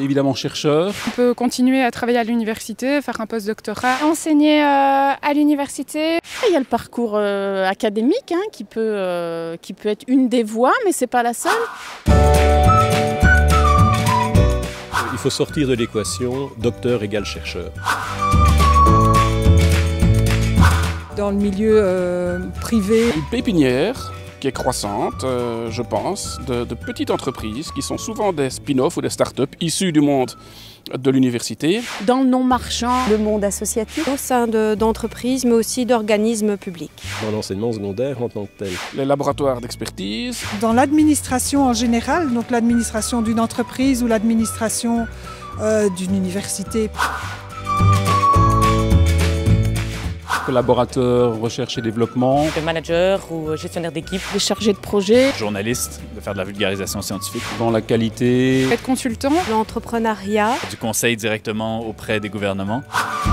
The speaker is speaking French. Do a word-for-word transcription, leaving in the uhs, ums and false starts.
Évidemment chercheur. On peut continuer à travailler à l'université, faire un post-doctorat. Enseigner euh, à l'université. Il y a le parcours euh, académique hein, qui, peut, euh, qui peut être une des voies, mais ce n'est pas la seule. Il faut sortir de l'équation docteur égale chercheur. Dans le milieu euh, privé. Une pépinière qui est croissante, euh, je pense, de, de petites entreprises qui sont souvent des spin-offs ou des start-up issus du monde de l'université. Dans le non marchand, le monde associatif, au sein d'entreprises, mais aussi d'organismes publics. Dans l'enseignement secondaire en tant que tel. Les laboratoires d'expertise. Dans l'administration en général, donc l'administration d'une entreprise ou l'administration euh, d'une université. Collaborateur, recherche et développement. Le manager ou gestionnaire d'équipe. les chargés de projet. Journaliste, de faire de la vulgarisation scientifique. Dans la qualité. Être consultant. L'entrepreneuriat. Du conseil directement auprès des gouvernements.